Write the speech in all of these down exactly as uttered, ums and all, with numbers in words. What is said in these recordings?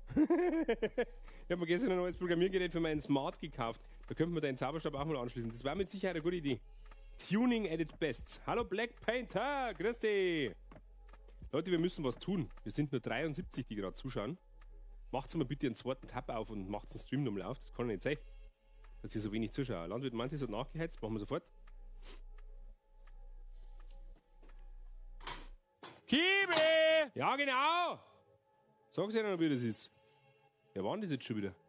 Ich habe mir gestern ein neues Programmiergerät für meinen Smart gekauft. Da könnte man den Zauberstab auch mal anschließen. Das war mit Sicherheit eine gute Idee. Tuning at its best. Hallo Black Painter, grüß dich. Leute, wir müssen was tun. Wir sind nur dreiundsiebzig, die gerade zuschauen. Macht's mal bitte einen zweiten Tab auf und macht's den Stream nochmal auf. Das kann ja nicht sein, dass ihr so wenig Zuschauer. Landwirt Mantis hat nachgeheizt. Machen wir sofort. Kiebe! Ja, genau! Sag's ja noch, wie das ist. Wer war denn das jetzt schon wieder?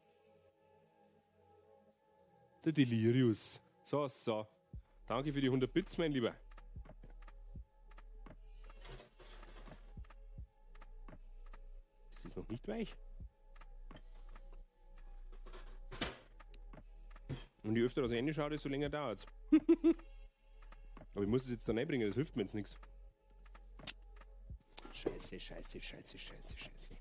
Der Delirius. So, so. Danke für die hundert Bits, mein Lieber. Das ist noch nicht weich. Und je öfter das Ende schaut, desto länger dauert es. Aber ich muss es jetzt da reinbringen, das hilft mir jetzt nichts. Scheiße, scheiße, scheiße, scheiße, scheiße.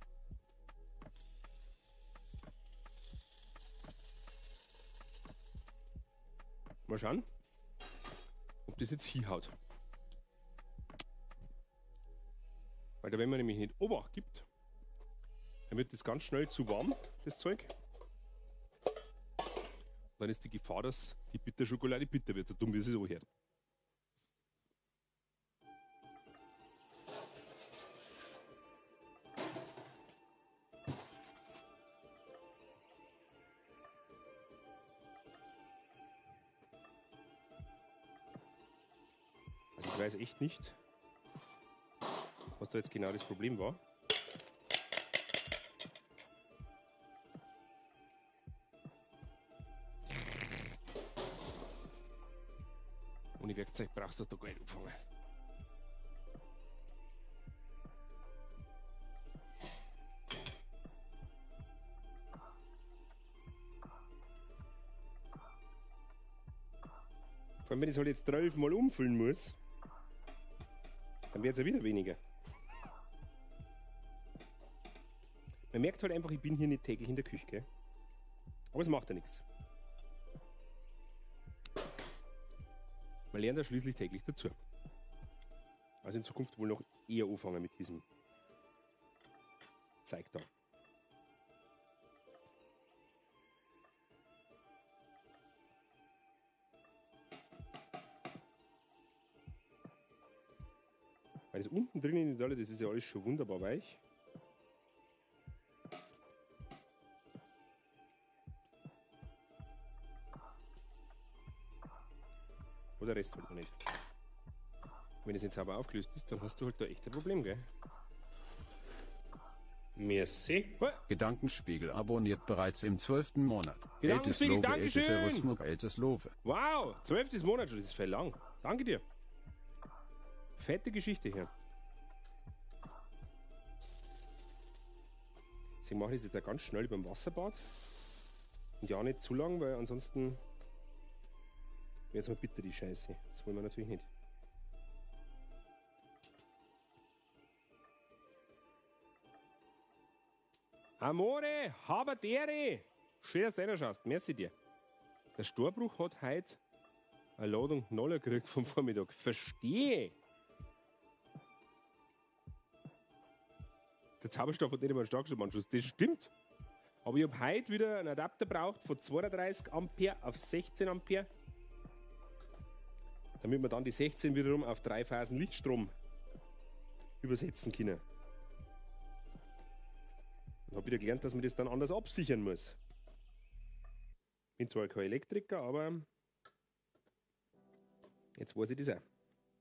Mal schauen, ob das jetzt hinhaut. Weil da, wenn man nämlich nicht Obacht gibt, dann wird das ganz schnell zu warm, das Zeug. Dann ist die Gefahr, dass die Bitterschokolade bitter wird, so dumm wie es so hört. Also ich weiß echt nicht, was da jetzt genau das Problem war. Ohne Werkzeug brauchst du da Geld anfangen. Vor allem, wenn ich es halt jetzt zwölf Mal umfüllen muss, dann wird es ja wieder weniger. Man merkt halt einfach, ich bin hier nicht täglich in der Küche, gell? Aber es macht ja nichts. Man lernt ja schließlich täglich dazu. Also in Zukunft wohl noch eher anfangen mit diesem Zeig da. Weil das unten drin in Italie, das ist ja alles schon wunderbar weich. Oder der Rest halt noch nicht. Wenn das nicht sauber aufgelöst ist, dann hast du halt da echt ein Problem, gell? Merci. Gedankenspiegel abonniert bereits im zwölften Monat. Gedankenspiegel, Dankeschön. Dankeschön. Ältes Love. Wow, zwölftes Monat schon, das ist voll lang. Danke dir. Fette Geschichte hier. Deswegen mache ich das jetzt auch ganz schnell beim Wasserbad. Und ja, nicht zu lang, weil ansonsten wird es mal bitter, die Scheiße. Das wollen wir natürlich nicht. Amore, Haberdere! Schön, dass du reinschaust. Merci dir. Der Storbruch hat heute eine Ladung Knoller gekriegt vom Vormittag. Verstehe! Der Zauberstab hat nicht einmal einen Starkstromanschluss. Das stimmt. Aber ich habe heute wieder einen Adapter gebraucht von zweiunddreißig Ampere auf sechzehn Ampere. Damit wir dann die sechzehn wiederum auf drei Phasen Lichtstrom übersetzen können. Und habe wieder gelernt, dass man das dann anders absichern muss. Bin zwar kein Elektriker, aber jetzt weiß ich das auch.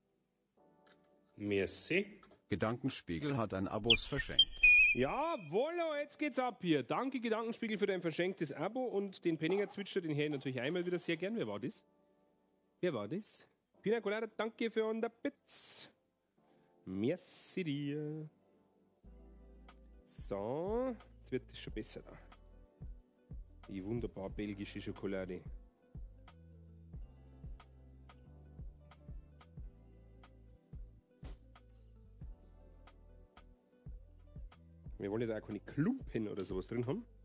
Merci. Gedankenspiegel hat ein Abos verschenkt. Ja, voila, jetzt geht's ab hier. Danke, Gedankenspiegel, für dein verschenktes Abo und den Penninger Zwitscher, den höre ich natürlich einmal wieder sehr gern. Wer war das? Wer war das? Pina Colada, danke für hundert Bits. Merci dir. So, jetzt wird es schon besser da. Die wunderbar belgische Schokolade. Wir wollen ja da auch keine Klumpen oder sowas drin haben.